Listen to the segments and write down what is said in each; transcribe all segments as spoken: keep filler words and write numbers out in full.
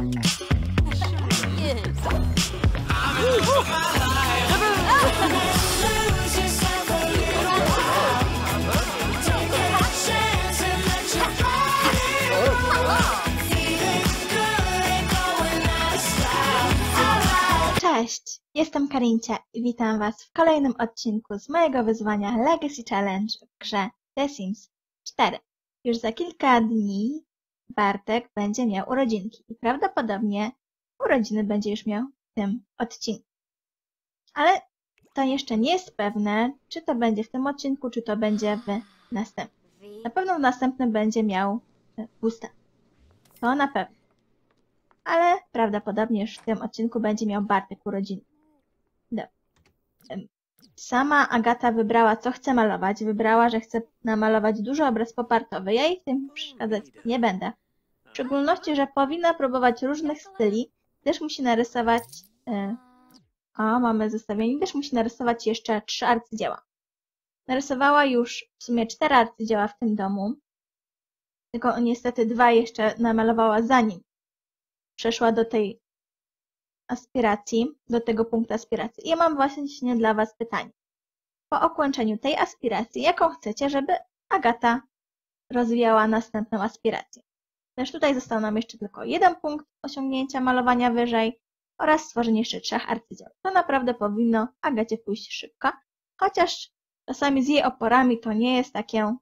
Cześć, jestem Karincia i witam Was w kolejnym odcinku z mojego wyzwania Legacy Challenge w grze The Sims cztery. Już za kilka dni Bartek będzie miał urodzinki i prawdopodobnie urodziny będzie już miał w tym odcinku. Ale to jeszcze nie jest pewne, czy to będzie w tym odcinku, czy to będzie w następnym. Na pewno w następnym będzie miał Gustaw. To na pewno. Ale prawdopodobnie już w tym odcinku będzie miał Bartek urodziny. Dobrze. Sama Agata wybrała, co chce malować. Wybrała, że chce namalować duży obraz popartowy. Ja jej w tym przeszkadzać nie będę. W szczególności, że powinna próbować różnych styli, gdyż musi narysować... Yy, o, mamy zestawienie. Gdyż musi narysować jeszcze trzy arcydzieła. Narysowała już w sumie cztery arcydzieła w tym domu. Tylko niestety dwa jeszcze namalowała zanim przeszła do tej aspiracji, do tego punktu aspiracji. I ja mam właśnie dla Was pytanie. Po ukończeniu tej aspiracji, jaką chcecie, żeby Agata rozwijała następną aspirację? Też tutaj został nam jeszcze tylko jeden punkt osiągnięcia malowania wyżej oraz stworzenie jeszcze trzech arcydzieł. To naprawdę powinno Agacie pójść szybko, chociaż czasami z jej oporami to nie jest takie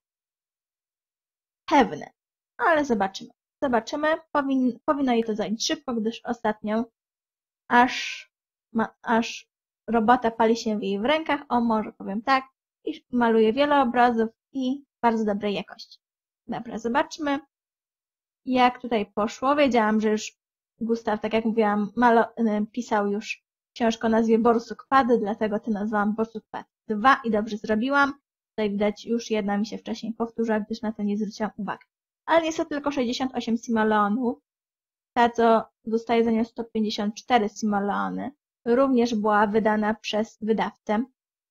pewne, ale zobaczymy. Zobaczymy. Powin, powinno jej to zająć szybko, gdyż ostatnio aż, ma, aż robota pali się w jej w rękach, o może powiem tak, i maluje wiele obrazów i bardzo dobrej jakości. Dobra, zobaczmy jak tutaj poszło. Wiedziałam, że już Gustaw, tak jak mówiłam, malo, pisał już książkę o nazwie Borsuk Pad, dlatego to nazwałam Borsuk Pad dwa i dobrze zrobiłam. Tutaj widać już jedna mi się wcześniej powtórzyła, gdyż na to nie zwróciłam uwagi. Ale niestety tylko sześćdziesiąt osiem simoleonów. Ta, co dostaje za nią sto pięćdziesiąt cztery simoleony, również była wydana przez wydawcę.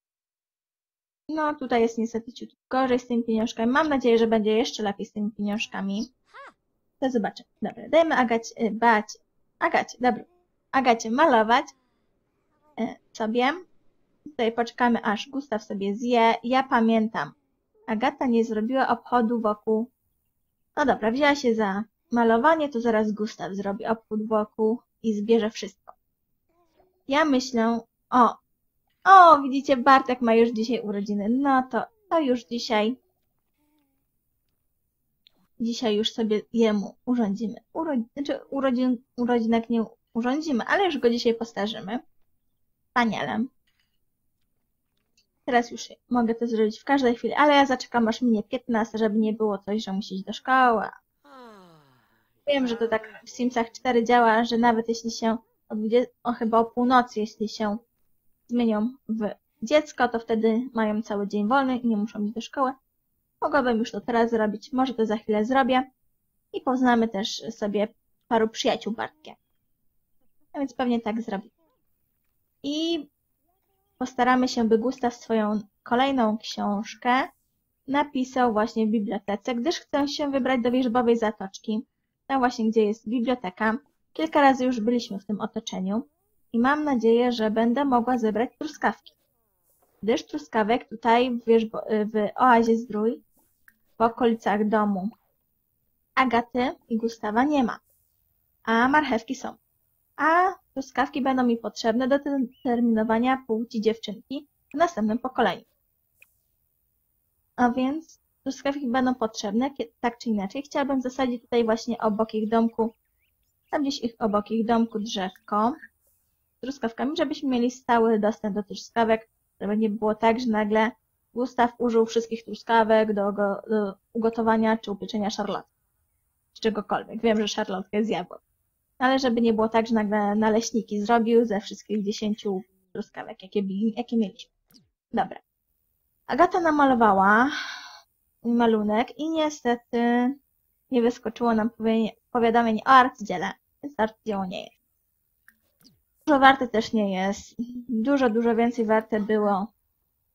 No tutaj jest niestety ciut gorzej z tymi pieniążkami. Mam nadzieję, że będzie jeszcze lepiej z tymi pieniążkami. To zobaczymy. Dobra, dajmy Agacie, Bacie, Agacie, dobra, Agacie malować sobie. Tutaj poczekamy, aż Gustaw sobie zje. Ja pamiętam, Agata nie zrobiła obchodu wokół. No dobra, wzięła się za malowanie, to zaraz Gustaw zrobi obchód wokół i zbierze wszystko. Ja myślę, o, o, widzicie, Bartek ma już dzisiaj urodziny, no to, to już dzisiaj, dzisiaj już sobie jemu urządzimy, Urodzi, znaczy urodzin, urodzinek nie urządzimy, ale już go dzisiaj postarzymy. Wspaniale. Teraz już mogę to zrobić w każdej chwili, ale ja zaczekam aż minie piętnaście, żeby nie było coś, że musi iść do szkoły. Wiem, że to tak w Simsach cztery działa, że nawet jeśli się o, dwudziestej, o chyba o północy, jeśli się zmienią w dziecko, to wtedy mają cały dzień wolny i nie muszą iść do szkoły. Mogłabym już to teraz zrobić, może to za chwilę zrobię i poznamy też sobie paru przyjaciół Bartkiem. A więc pewnie tak zrobię. I postaramy się, by Gustaw swoją kolejną książkę napisał właśnie w bibliotece, gdyż chcę się wybrać do Wierzbowej Zatoczki, tam właśnie, gdzie jest biblioteka. Kilka razy już byliśmy w tym otoczeniu i mam nadzieję, że będę mogła zebrać truskawki. Gdyż truskawek tutaj w, Wierzbo w Oazie Zdrój, w okolicach domu Agaty i Gustawa nie ma, a marchewki są. A truskawki będą mi potrzebne do determinowania płci dziewczynki w następnym pokoleniu. A więc truskawki będą potrzebne, tak czy inaczej. Chciałabym zasadzić tutaj właśnie obok ich domku, tam gdzieś ich obok ich domku drzewko z truskawkami, żebyśmy mieli stały dostęp do truskawek, żeby nie było tak, że nagle Gustaw użył wszystkich truskawek do, do, do ugotowania czy upieczenia szarlotki, czy czegokolwiek. Wiem, że szarlotka jest jabłek. Ale żeby nie było tak, że nagle naleśniki zrobił ze wszystkich dziesięciu truskawek, jakie, jakie mieliśmy. Dobra. Agata namalowała malunek i niestety nie wyskoczyło nam powiadomienie o arcydziele, więc arcydzieło nie jest. Dużo warte też nie jest. Dużo, dużo więcej warte było.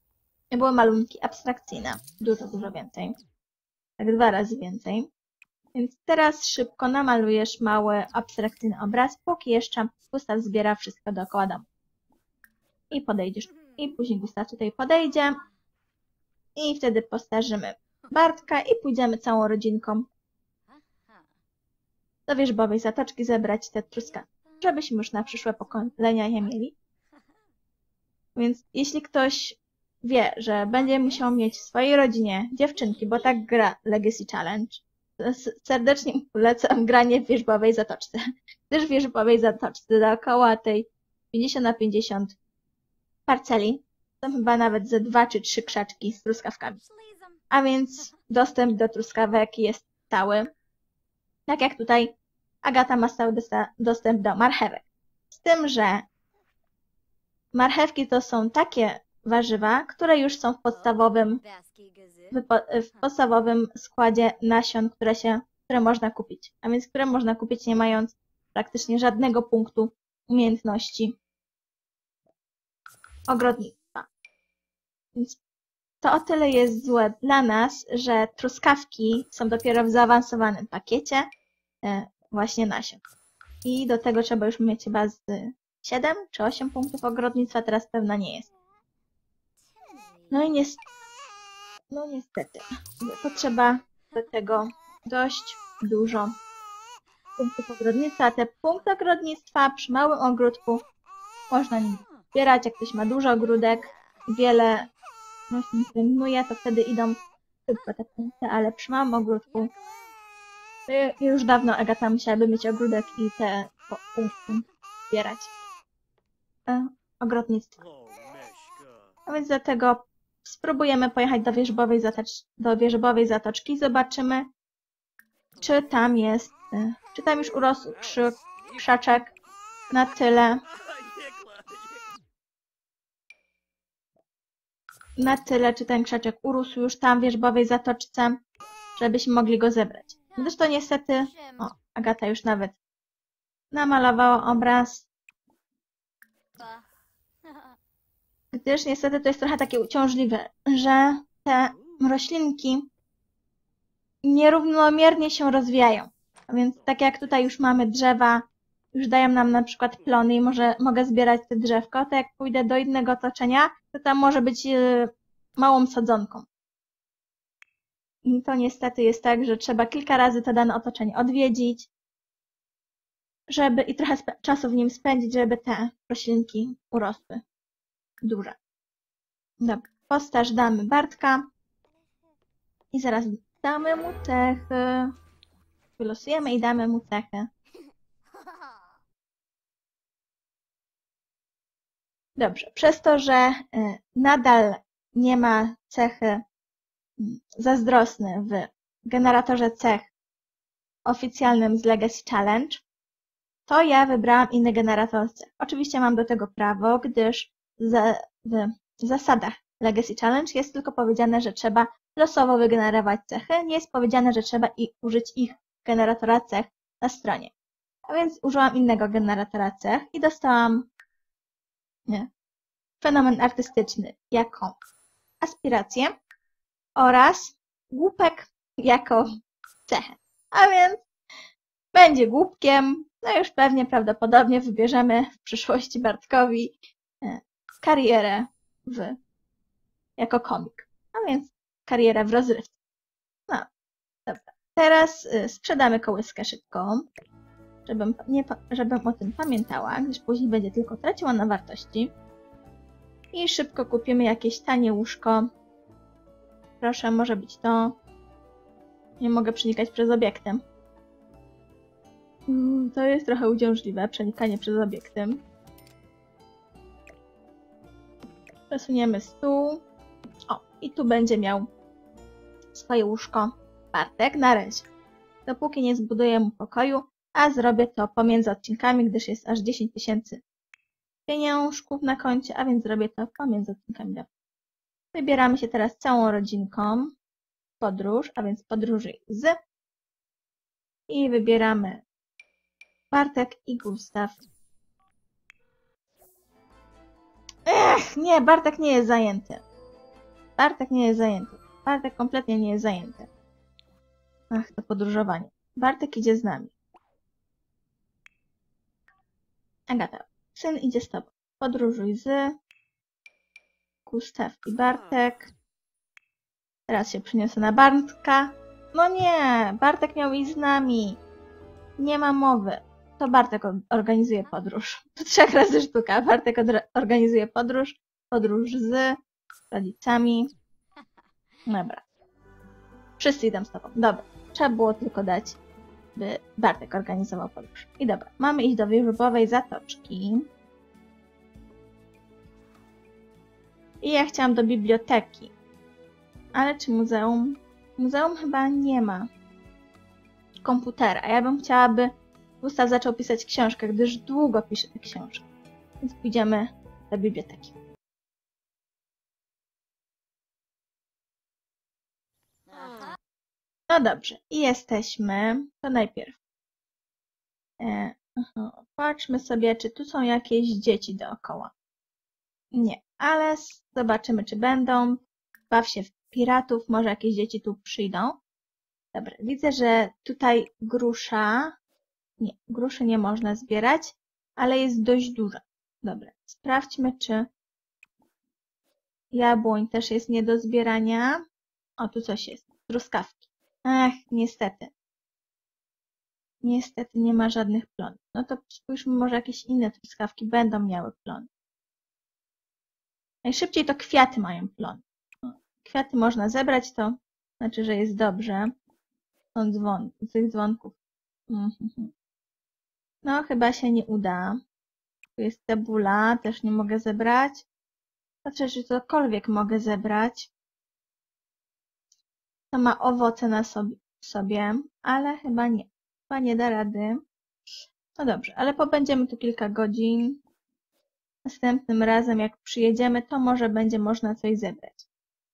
Były malunki abstrakcyjne. Dużo, dużo więcej. Tak dwa razy więcej. Więc teraz szybko namalujesz mały, abstrakcyjny obraz, póki jeszcze Gustaw zbiera wszystko dookoła domu. I podejdziesz. I później Gustaw tutaj podejdzie. I wtedy postarzymy Bartka i pójdziemy całą rodzinką do wierzbowej zatoczki zebrać te truskawki, żebyśmy już na przyszłe pokolenia je mieli. Więc jeśli ktoś wie, że będzie musiał mieć w swojej rodzinie dziewczynki, bo tak gra Legacy Challenge, to serdecznie polecam granie w wierzbowej zatoczce. Gdyż w wierzbowej zatoczce dookoła tej pięćdziesiąt na pięćdziesiąt parceli są chyba nawet ze dwa czy trzy krzaczki z truskawkami. A więc dostęp do truskawek jest stały. Tak jak tutaj Agata ma stały dostęp do marchewek. Z tym, że marchewki to są takie warzywa, które już są w podstawowym, w podstawowym składzie nasion, które, się, które można kupić. A więc które można kupić nie mając praktycznie żadnego punktu umiejętności ogrodnictwa. Więc to o tyle jest złe dla nas, że truskawki są dopiero w zaawansowanym pakiecie właśnie nasion. I do tego trzeba już mieć chyba z siedem czy osiem punktów ogrodnictwa, teraz pewna nie jest. No i nies no niestety, potrzeba do tego dość dużo punktów ogrodnictwa. Te punkty ogrodnictwa przy małym ogródku można nim zbierać, jak ktoś ma dużo ogródek, wiele roślin pielęgnuje, to wtedy idą szybko te punkty, ale przy małym ogródku to już dawno Agata musiałaby mieć ogródek i te punkty zbierać. E, ogrodnictwo. A więc dlatego spróbujemy pojechać do wierzbowej, zatocz do wierzbowej zatoczki i zobaczymy, czy tam jest, czy tam już urósł krzaczek na tyle, na tyle, czy ten krzaczek urósł już tam w wierzbowej zatoczce, żebyśmy mogli go zebrać. Gdyż to niestety, o, Agata już nawet namalowała obraz, gdyż niestety to jest trochę takie uciążliwe, że te roślinki nierównomiernie się rozwijają. A więc tak jak tutaj już mamy drzewa, już dają nam na przykład plony i może mogę zbierać te drzewko, to jak pójdę do innego otoczenia, to tam może być yy, małą sadzonką. I to niestety jest tak, że trzeba kilka razy to dane otoczenie odwiedzić, żeby i trochę czasu w nim spędzić, żeby te roślinki urosły duże. Dobra, postarz damy Bartka i zaraz damy mu cechy. Wylosujemy i damy mu cechy. Dobrze, przez to, że nadal nie ma cechy zazdrosny w generatorze cech oficjalnym z Legacy Challenge, to ja wybrałam inny generator cech. Oczywiście mam do tego prawo, gdyż w zasadach Legacy Challenge jest tylko powiedziane, że trzeba losowo wygenerować cechy. Nie jest powiedziane, że trzeba i użyć ich generatora cech na stronie. A więc użyłam innego generatora cech i dostałam nie, fenomen artystyczny jako aspirację oraz głupek jako cechę. A więc będzie głupkiem, no już pewnie prawdopodobnie wybierzemy w przyszłości Bartkowi karierę w, jako komik. A więc karierę w rozrywce. No, dobra. Teraz sprzedamy kołyskę szybko, żebym, nie, żebym o tym pamiętała, gdyż później będzie tylko traciła na wartości. I szybko kupimy jakieś tanie łóżko. Proszę, może być to... Nie mogę przenikać przez obiektem. To jest trochę uciążliwe, przenikanie przez obiektem. Przesuniemy stół. O, i tu będzie miał swoje łóżko Bartek na razie. Dopóki nie zbuduję mu pokoju, a zrobię to pomiędzy odcinkami, gdyż jest aż dziesięć tysięcy pieniążków na koncie, a więc zrobię to pomiędzy odcinkami. Wybieramy się teraz całą rodzinką w podróż, a więc podróży z i wybieramy Bartek i Gustaw. Ech, nie, Bartek nie jest zajęty. Bartek nie jest zajęty. Bartek kompletnie nie jest zajęty. Ach, to podróżowanie. Bartek idzie z nami. Agata, syn idzie z tobą. Podróżuj z Gustaw i Bartek. Teraz się przyniosę na Bartka. No nie, Bartek miał iść z nami. Nie ma mowy. To Bartek organizuje podróż. To trzech razy sztuka. Bartek organizuje podróż. Podróż z rodzicami. Dobra. Wszyscy idą z tobą. Dobra. Trzeba było tylko dać, by Bartek organizował podróż. I dobra. Mamy iść do Wierzbowej Zatoczki. I ja chciałam do biblioteki. Ale czy muzeum? Muzeum chyba nie ma komputera. A ja bym chciała, by Gustaw zaczął pisać książkę, gdyż długo pisze te książki. Więc pójdziemy do biblioteki. No dobrze. I jesteśmy. To najpierw. E, aha, patrzmy sobie, czy tu są jakieś dzieci dookoła. Nie. Ale zobaczymy, czy będą. Baw się w piratów. Może jakieś dzieci tu przyjdą. Dobra. Widzę, że tutaj grusza. Nie, gruszy nie można zbierać, ale jest dość duża. Dobra, sprawdźmy, czy jabłoń też jest nie do zbierania. O, tu coś jest. Truskawki. Ach, niestety. Niestety nie ma żadnych plonów. No to spójrzmy, może jakieś inne truskawki będą miały plony. Najszybciej to kwiaty mają plony. Kwiaty można zebrać, to znaczy, że jest dobrze. Są dzwon, z tych dzwonków. Mhm. No, chyba się nie uda. Tu jest cebula, też nie mogę zebrać. Patrzę, czy cokolwiek mogę zebrać. To ma owoce na sobie, sobie, ale chyba nie. Chyba nie da rady. No dobrze, ale pobędziemy tu kilka godzin. Następnym razem, jak przyjedziemy, to może będzie można coś zebrać.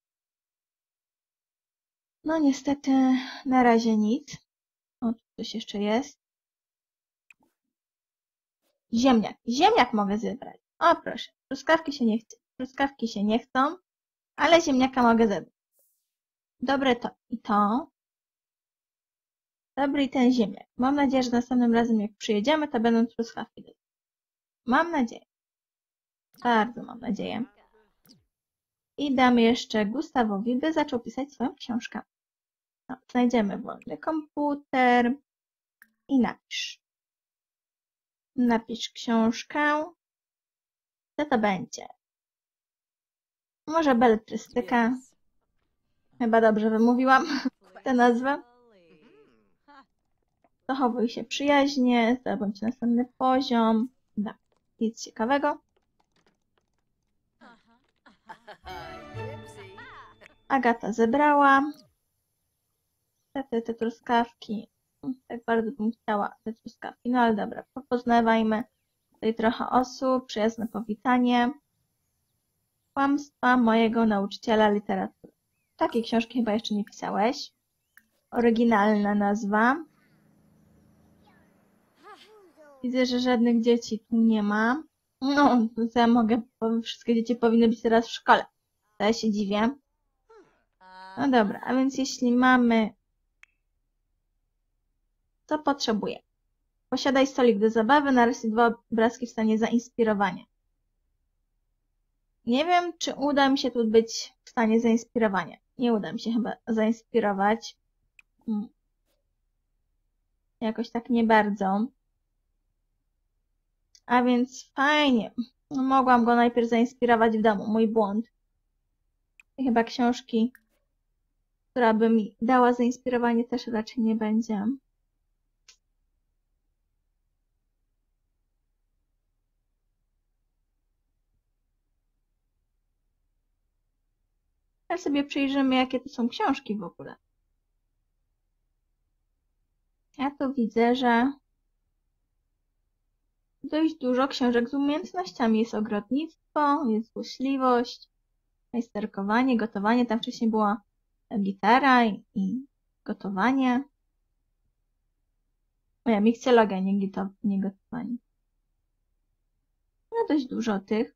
No niestety, na razie nic. O, tu coś jeszcze jest. Ziemniak. Ziemniak mogę zebrać. O, proszę. Truskawki się nie chcą. Truskawki się nie chcą, ale ziemniaka mogę zebrać. Dobre to i to. Dobry i ten ziemniak. Mam nadzieję, że następnym razem, jak przyjedziemy, to będą truskawki. Mam nadzieję. Bardzo mam nadzieję. I damy jeszcze Gustawowi, by zaczął pisać swoją książkę. No, znajdziemy wolny komputer i napisz. Napisz książkę. Co to będzie? Może beletrystyka. Chyba dobrze wymówiłam tę nazwę. Zachowuj się przyjaźnie, zdobądź następny poziom. Da, nic ciekawego. Agata zebrała. Te, te, te truskawki. Tak bardzo bym chciała te truskawki. No ale dobra, popoznawajmy tutaj trochę osób. Przyjazne powitanie. Kłamstwa mojego nauczyciela literatury. Takiej książki chyba jeszcze nie pisałeś. Oryginalna nazwa. Widzę, że żadnych dzieci tu nie ma. No, to ja mogę, bo wszystkie dzieci powinny być teraz w szkole. To ja się dziwię. No dobra, a więc jeśli mamy... Co potrzebuję? Posiadaj stolik do zabawy, narysuj dwa obrazki w stanie zainspirowania. Nie wiem, czy uda mi się tu być w stanie zainspirowania. Nie uda mi się chyba zainspirować. Hmm. Jakoś tak nie bardzo. A więc fajnie. No, mogłam go najpierw zainspirować w domu. Mój błąd. I chyba książki, która by mi dała zainspirowanie, też raczej nie będzie. Teraz sobie przyjrzymy, jakie to są książki w ogóle. Ja tu widzę, że dość dużo książek z umiejętnościami. Jest ogrodnictwo, jest złośliwość, majsterkowanie, gotowanie. Tam wcześniej była gitara i, i gotowanie. O ja, mikcjologia, nie, gito, nie gotowanie. No dość dużo tych.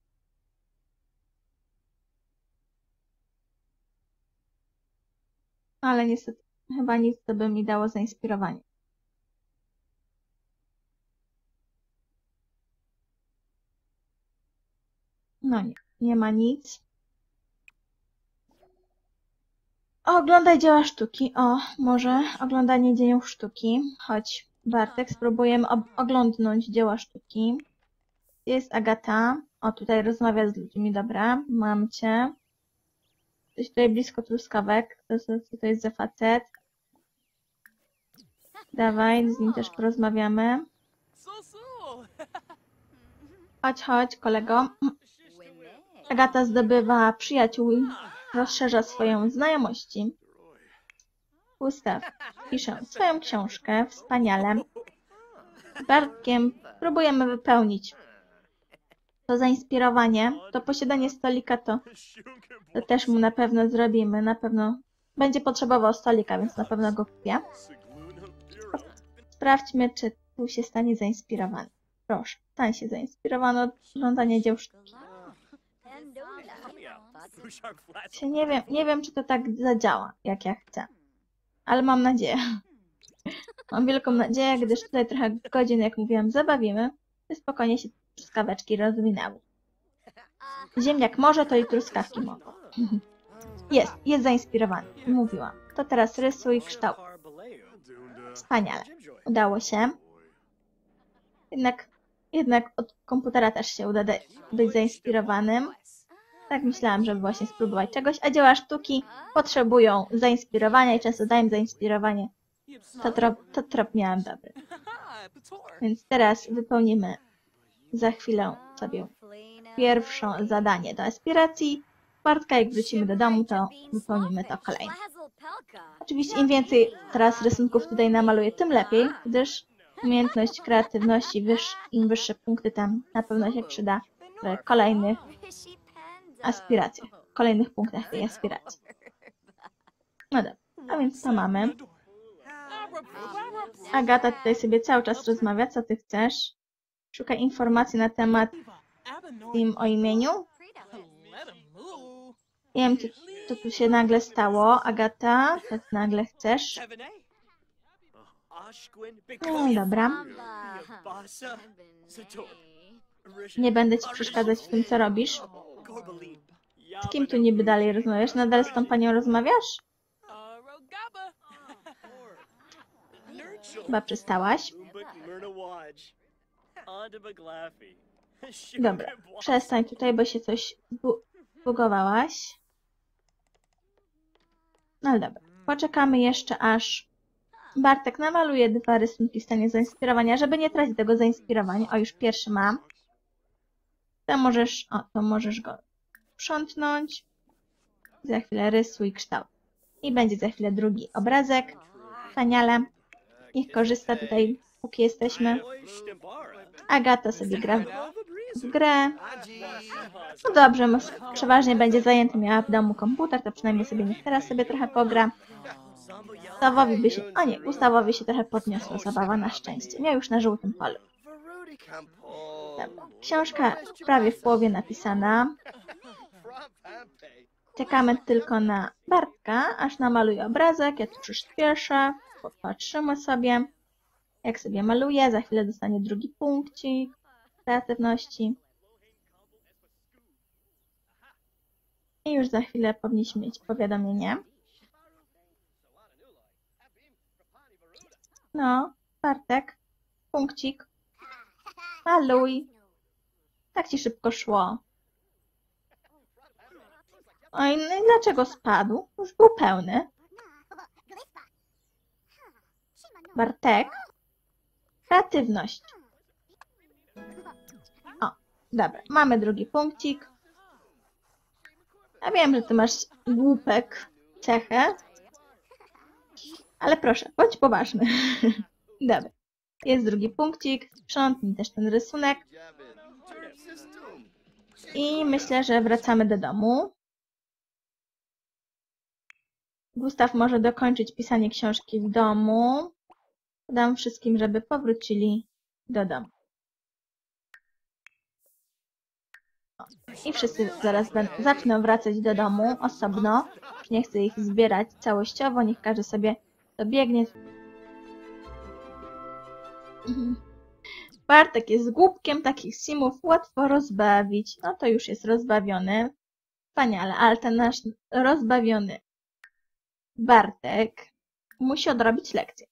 Ale niestety chyba nic, co by mi dało zainspirowanie. No nie, nie ma nic. O, oglądaj dzieła sztuki. O, może oglądanie dzieł sztuki. Chodź, Bartek, spróbujemy oglądnąć dzieła sztuki. Jest Agata. O, tutaj rozmawia z ludźmi, dobra. Mam cię. Jesteś tutaj blisko truskawek. Co, co, co to jest za facet? Dawaj, z nim też porozmawiamy. Chodź, chodź, kolego. Agata zdobywa przyjaciół i rozszerza swoją znajomości. Gustaw pisze swoją książkę. Wspaniale. Z Bartkiem próbujemy wypełnić to zainspirowanie. To posiadanie stolika to, to też mu na pewno zrobimy. Na pewno będzie potrzebował stolika, więc na pewno go kupię. Sprawdźmy, czy tu się stanie zainspirowany. Proszę, stań się zainspirowany od oglądania dzieł sztuki. Nie wiem, nie wiem, czy to tak zadziała, jak ja chcę. Ale mam nadzieję. Mam wielką nadzieję, gdyż tutaj trochę godzin, jak mówiłam, zabawimy. I spokojnie się truskaweczki rozwinęły. Ziemniak może, to i truskawki mogą. Jest, jest zainspirowany. Mówiłam. To teraz rysuj kształt. Wspaniale. Udało się. Jednak, jednak od komputera też się uda być zainspirowanym. Tak myślałam, żeby właśnie spróbować czegoś, a dzieła sztuki potrzebują zainspirowania i często dają zainspirowanie. To trop, to trop miałam dobry. Więc teraz wypełnimy za chwilę sobie pierwsze zadanie do aspiracji. Bartka, jak wrócimy do domu, to wypełnimy to kolejne. Oczywiście im więcej teraz rysunków tutaj namaluję, tym lepiej, gdyż umiejętność kreatywności, wyż, im wyższe punkty tam na pewno się przyda w kolejnych aspiracjach, w kolejnych punktach tej aspiracji. No dobra, a więc to mamy. Agata tutaj sobie cały czas rozmawia, co ty chcesz? Szuka informacji na temat im o imieniu. Nie wiem, co, co tu się nagle stało. Agata, co ty nagle chcesz? No dobra. Nie będę ci przeszkadzać w tym, co robisz. Z kim tu niby dalej rozmawiasz? Nadal z tą panią rozmawiasz? Chyba przestałaś. Dobra, przestań tutaj, bo się coś zbugowałaś. No dobra, poczekamy jeszcze, aż Bartek namaluje dwa rysunki w stanie zainspirowania, żeby nie tracić tego zainspirowania. O, już pierwszy mam. To możesz, o, to możesz go sprzątnąć. Za chwilę rysuj kształt. I będzie za chwilę drugi obrazek. Wspaniale. Niech korzysta tutaj, póki jesteśmy. Agata sobie gra w grę. No dobrze, przeważnie będzie zajęty, miała w domu komputer, to przynajmniej sobie niech teraz sobie trochę pogra. Gustawowi by się, o nie, Gustawowi się trochę podniosła zabawa, na szczęście. Miał już na żółtym polu. Dobra. Książka prawie w połowie napisana. Czekamy tylko na Bartka, aż namaluje obrazek. Ja tu przyspieszę. Popatrzymy sobie, jak sobie maluje. Za chwilę dostanie drugi punkcik kreatywności. I już za chwilę powinniśmy mieć powiadomienie. No, Bartek, punkcik. Maluj. Tak ci szybko szło. Oj, no i dlaczego spadł? Już był pełny. Bartek. Kreatywność. O, dobra. Mamy drugi punkcik. Ja wiem, że ty masz głupek cechę. Ale proszę, bądź poważny. Dobra. Jest drugi punkcik. Sprzątnij też ten rysunek. I myślę, że wracamy do domu. Gustaw może dokończyć pisanie książki w domu. Podam wszystkim, żeby powrócili do domu. O. I wszyscy zaraz zaczną wracać do domu osobno. Nie chcę ich zbierać całościowo, niech każdy sobie dobiegnie. Bartek jest głupkiem, takich simów łatwo rozbawić. No to już jest rozbawiony. Wspaniale, ale ten nasz rozbawiony Bartek musi odrobić lekcję.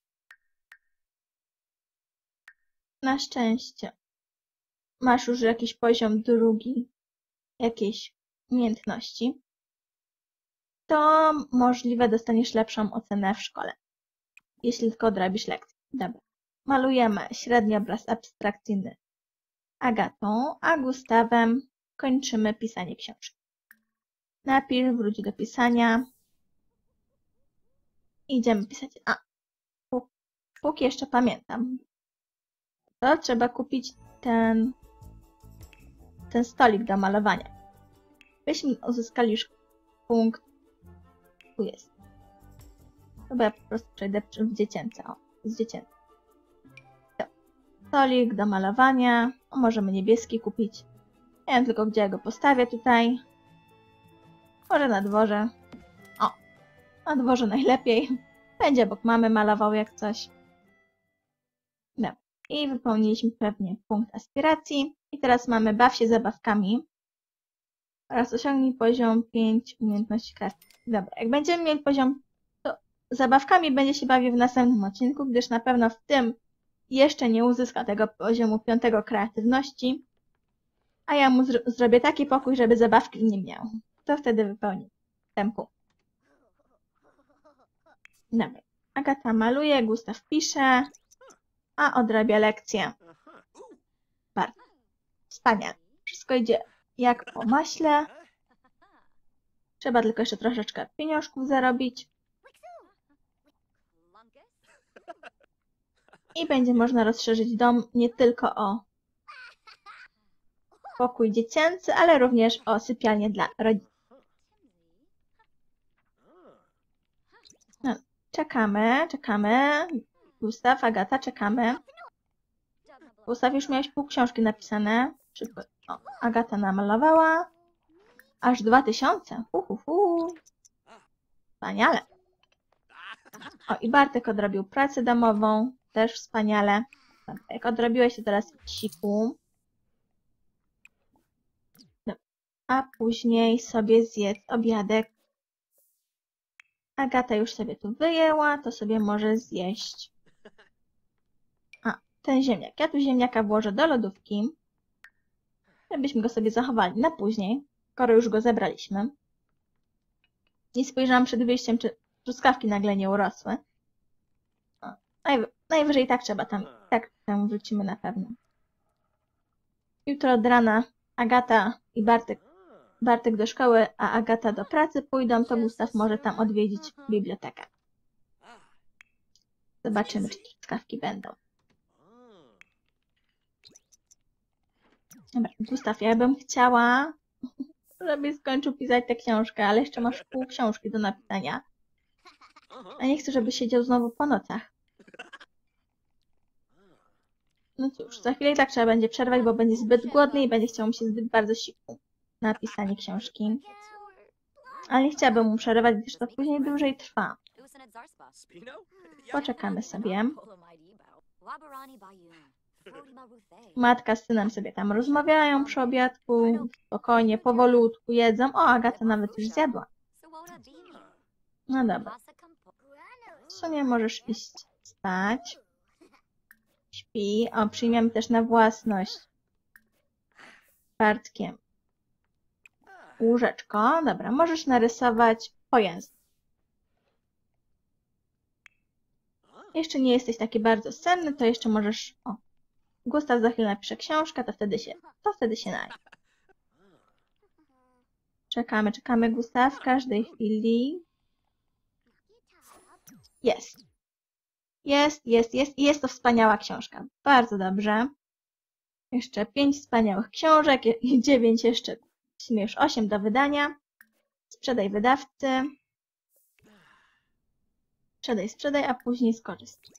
Na szczęście masz już jakiś poziom drugi, jakieś umiejętności, to możliwe dostaniesz lepszą ocenę w szkole, jeśli tylko odrobisz lekcję. Dobra. Malujemy średni obraz abstrakcyjny Agatą, a Gustawem kończymy pisanie książki. Napisz, wróć do pisania. Idziemy pisać. A, póki jeszcze pamiętam, to trzeba kupić ten, ten stolik do malowania. Byśmy uzyskali już punkt. Tu jest. Chyba ja po prostu przejdę w dziecięce. O, z dziecięce. To. Stolik do malowania. O, możemy niebieski kupić. Nie wiem tylko, gdzie ja go postawię tutaj. Może na dworze. O, na dworze najlepiej. Będzie obok mamy malował jak coś. Dobra. I wypełniliśmy pewnie punkt aspiracji. I teraz mamy baw się zabawkami. Oraz osiągnij poziom pięć umiejętności klasy. Dobra, jak będziemy mieli poziom, to zabawkami będzie się bawił w następnym odcinku, gdyż na pewno w tym jeszcze nie uzyska tego poziomu piątego kreatywności. A ja mu zro zrobię taki pokój, żeby zabawki nie miał. To wtedy wypełni ten punkt. Dobra. Agata maluje, Gustaw pisze, a odrabia lekcję. Bardzo. Wspaniale. Wszystko idzie jak po maśle. Trzeba tylko jeszcze troszeczkę pieniążków zarobić. I będzie można rozszerzyć dom nie tylko o pokój dziecięcy, ale również o sypialnię dla rodziców. No, czekamy, czekamy. Gustaw, Agata, czekamy. Gustaw, już miałeś pół książki napisane. Szybko. O, Agata namalowała. Aż dwa tysiące. Hu, hu, hu. Wspaniale. O, i Bartek odrobił pracę domową. Też wspaniale. Jak odrobiłeś, to teraz siku. A później sobie zjedz obiadek. Agata już sobie tu wyjęła, to sobie może zjeść. A, ten ziemniak. Ja tu ziemniaka włożę do lodówki, żebyśmy go sobie zachowali na później, skoro już go zebraliśmy. I spojrzałam przed wyjściem, czy truskawki nagle nie urosły. O, najwy najwyżej tak trzeba tam, tak tam wrócimy na pewno. Jutro od rana Agata i Bartek, Bartek do szkoły, a Agata do pracy pójdą, to Gustaw może tam odwiedzić bibliotekę. Zobaczymy, czy truskawki będą. Dobra, Gustaw, ja bym chciała, żeby skończył pisać tę książkę, ale jeszcze masz pół książki do napisania. A nie chcę, żeby siedział znowu po nocach. No cóż, za chwilę i tak trzeba będzie przerwać, bo będzie zbyt głodny i będzie chciał mu się zbyt bardzo siku na pisanie książki. Ale nie chciałabym mu przerywać, gdyż to później dłużej trwa. Poczekamy sobie. Matka z synem sobie tam rozmawiają przy obiadku, spokojnie, powolutku jedzą. O, Agata nawet już zjadła. No dobra. W sumie możesz iść spać. Śpi. O, przyjmiemy też na własność Bartkiem łóżeczko. Dobra, możesz narysować pojazd. Jeszcze nie jesteś taki bardzo senny, to jeszcze możesz... O, Gustaw za chwilę napisze książkę, to wtedy się, to wtedy się naje. Czekamy, czekamy, Gustaw, w każdej chwili. Jest. Jest, jest, jest. I jest to wspaniała książka. Bardzo dobrze. Jeszcze pięć wspaniałych książek i dziewięć jeszcze, w sumie już osiem do wydania. Sprzedaj wydawcy. Sprzedaj, sprzedaj, a później skorzystaj.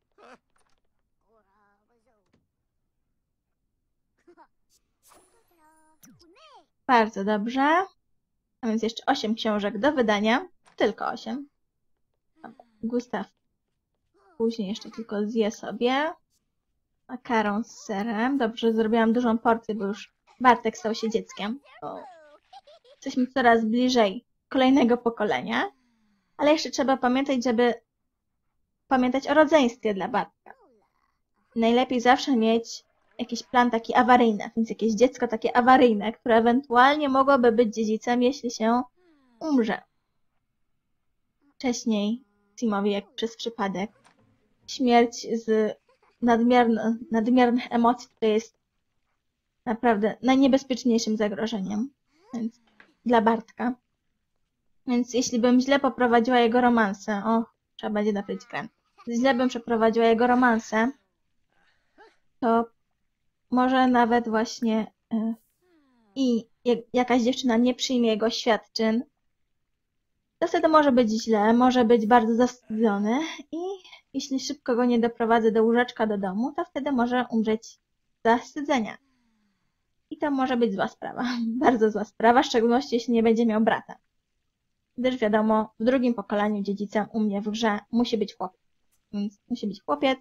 Bardzo dobrze. A więc jeszcze osiem książek do wydania. Tylko osiem. Gustaw później jeszcze tylko zje sobie. makaron z serem. Dobrze, zrobiłam dużą porcję, bo już Bartek stał się dzieckiem. Bo jesteśmy coraz bliżej kolejnego pokolenia. Ale jeszcze trzeba pamiętać, żeby pamiętać o rodzeństwie dla Bartka. Najlepiej zawsze mieć jakiś plan taki awaryjny, więc jakieś dziecko takie awaryjne, które ewentualnie mogłoby być dziedzicem, jeśli się umrze. Wcześniej Timowi, jak przez przypadek, śmierć z nadmierne, nadmiernych emocji to jest naprawdę najniebezpieczniejszym zagrożeniem, więc dla Bartka. Więc jeśli bym źle poprowadziła jego romansę, o, trzeba będzie naprawić krem, źle bym przeprowadziła jego romansę, to może nawet właśnie y, i jak, jakaś dziewczyna nie przyjmie jego świadczyn, to wtedy może być źle, może być bardzo zawstydzony i jeśli szybko go nie doprowadzę do łóżeczka do domu, to wtedy może umrzeć z zawstydzenia. I to może być zła sprawa, bardzo zła sprawa, w szczególności jeśli nie będzie miał brata. Gdyż wiadomo, w drugim pokoleniu dziedzicem u mnie w grze musi być chłopiec. Więc musi być chłopiec,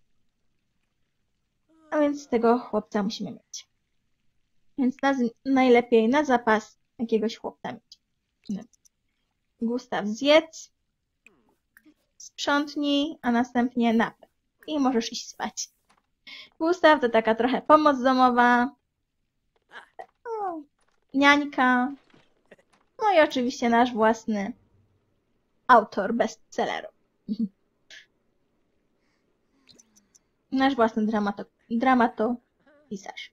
a więc tego chłopca musimy mieć. Więc na, najlepiej na zapas jakiegoś chłopca mieć. Gustaw, zjedz, sprzątnij, a następnie napisz. I możesz iść spać. Gustaw to taka trochę pomoc domowa, no, niańka, no i oczywiście nasz własny autor bestselleru. Nasz własny dramato, dramatopisarz.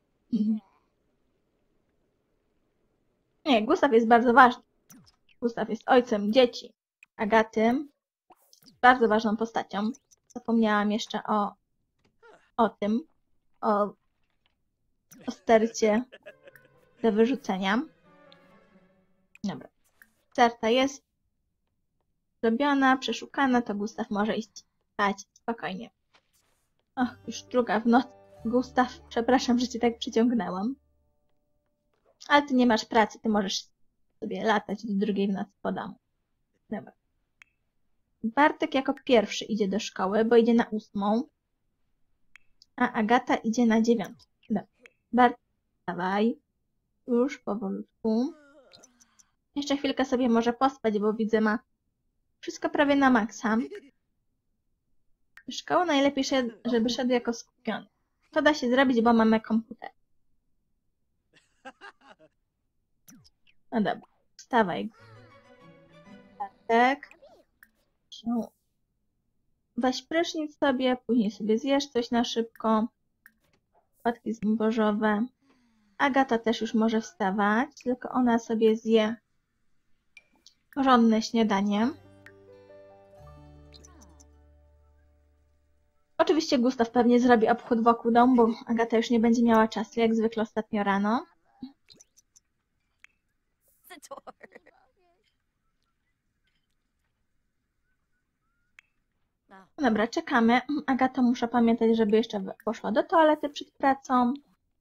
Nie, Gustaw jest bardzo ważny. Gustaw jest ojcem dzieci Agaty. Jest bardzo ważną postacią. Zapomniałam jeszcze o, o tym. O, o stercie do wyrzucenia. Dobra. Sterta jest zrobiona, przeszukana, to Gustaw może iść spać spokojnie. Och, już druga w nocy. Gustaw, przepraszam, że cię tak przyciągnęłam. Ale ty nie masz pracy, ty możesz sobie latać do drugiej w nocy po domu. Dobra. Bartek jako pierwszy idzie do szkoły, bo idzie na ósmą, a Agata idzie na dziewiątą. Dobra. Bartek, dawaj. Już powolutku. Jeszcze chwilkę sobie może pospać, bo widzę, ma wszystko prawie na maksa. Do szkoły najlepiej, szedł, żeby szedł jako skupiony. To da się zrobić, bo mamy komputer. No dobra. Wstawaj. Bartek. Weź prysznic sobie, później sobie zjesz coś na szybko. Płatki zbożowe. Agata też już może wstawać, tylko ona sobie zje porządne śniadanie. Oczywiście Gustaw pewnie zrobi obchód wokół domu, bo Agata już nie będzie miała czasu, jak zwykle ostatnio rano. Dobra, czekamy. Agata, muszę pamiętać, żeby jeszcze poszła do toalety przed pracą.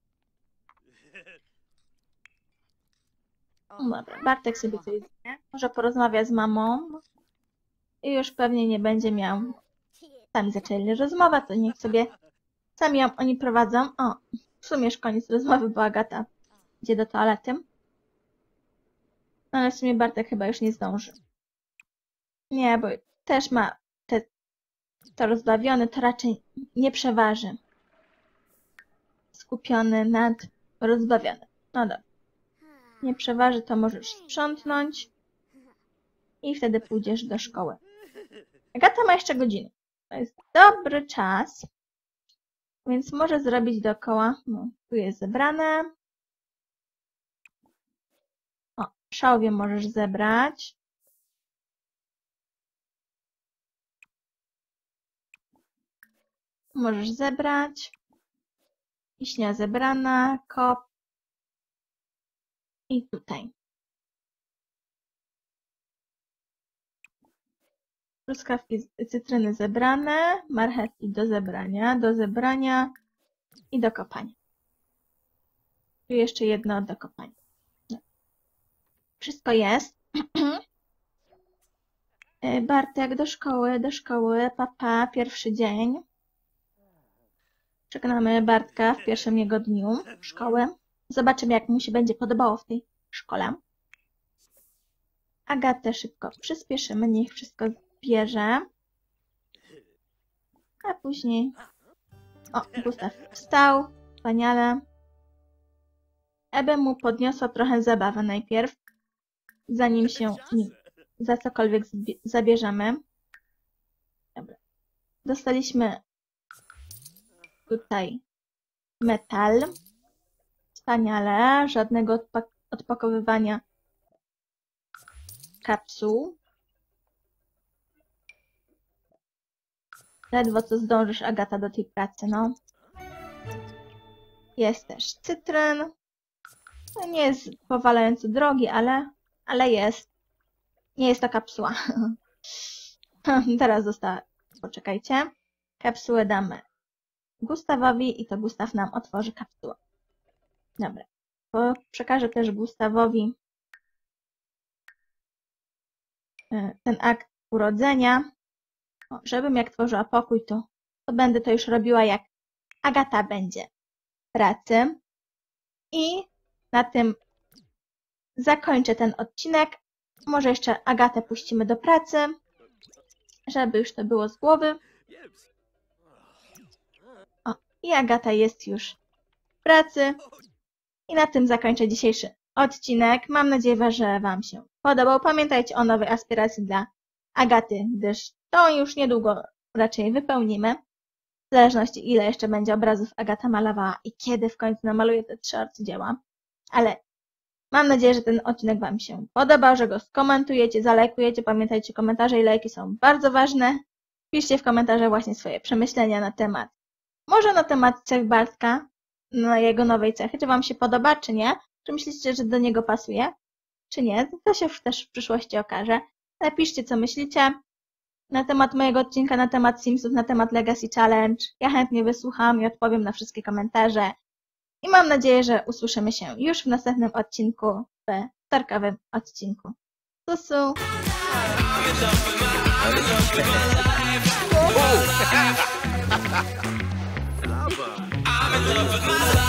Dobra, Bartek sobie coś zje. Może porozmawia z mamą. I już pewnie nie będzie miał. Sami zaczęli rozmowę, to niech sobie sami ją oni prowadzą. O, w sumie już koniec rozmowy, bo Agata idzie do toalety. No ale w sumie Bartek chyba już nie zdąży. Nie, bo też ma te, to rozbawiony, to raczej nie przeważy. Skupiony nad rozbawionym. No dobra. Nie przeważy, to możesz sprzątnąć i wtedy pójdziesz do szkoły. Agata ma jeszcze godzinę. To jest dobry czas, więc może zrobić dookoła. No, tu jest zebrane. O, szałwię możesz zebrać. Możesz zebrać. Wiśnia zebrana, kop. I tutaj. Truskawki, cytryny zebrane, marchewki do zebrania, do zebrania i do kopania. Tu jeszcze jedno do kopania. Wszystko jest. Bartek, do szkoły, do szkoły, papa, pierwszy dzień. Przekonamy Bartka w pierwszym jego dniu szkoły. Zobaczymy, jak mu się będzie podobało w tej szkole. Agatę szybko przyspieszymy, niech wszystko zbierze. A później... O, Gustaw wstał. Wspaniale. Ebę mu podniosła trochę zabawę najpierw, zanim się za cokolwiek zabierzemy. Dobra. Dostaliśmy tutaj metal. Wspaniale. Żadnego odpak odpakowywania kapsuł. Ledwo co zdążysz, Agata, do tej pracy, no. Jest też cytryn. No nie jest powalająco drogi, ale, ale jest. Nie jest to kapsuła. Teraz została. Poczekajcie. Kapsułę damy Gustawowi i to Gustaw nam otworzy kapsułę. Dobra. Bo przekażę też Gustawowi ten akt urodzenia. O, żebym jak tworzyła pokój, to, to będę to już robiła, jak Agata będzie w pracy. I na tym zakończę ten odcinek. Może jeszcze Agatę puścimy do pracy, żeby już to było z głowy. O, i Agata jest już w pracy. I na tym zakończę dzisiejszy odcinek. Mam nadzieję, że Wam się podobał. Pamiętajcie o nowej aspiracji dla Agaty, gdyż to już niedługo raczej wypełnimy. W zależności, ile jeszcze będzie obrazów Agata malowała i kiedy w końcu namaluje te trzy arcydzieła. Ale mam nadzieję, że ten odcinek Wam się podobał, że go skomentujecie, zalajkujecie. Pamiętajcie, komentarze i lajki są bardzo ważne. Piszcie w komentarzach właśnie swoje przemyślenia na temat, może na temat cech Bartka, na jego nowej cechy, czy Wam się podoba, czy nie. Czy myślicie, że do niego pasuje, czy nie. To się też w przyszłości okaże. Napiszcie, co myślicie na temat mojego odcinka, na temat Simsów, na temat Legacy Challenge. Ja chętnie wysłucham i odpowiem na wszystkie komentarze. I mam nadzieję, że usłyszymy się już w następnym odcinku, w wtorkowym odcinku. Susu! I'm in love with my life.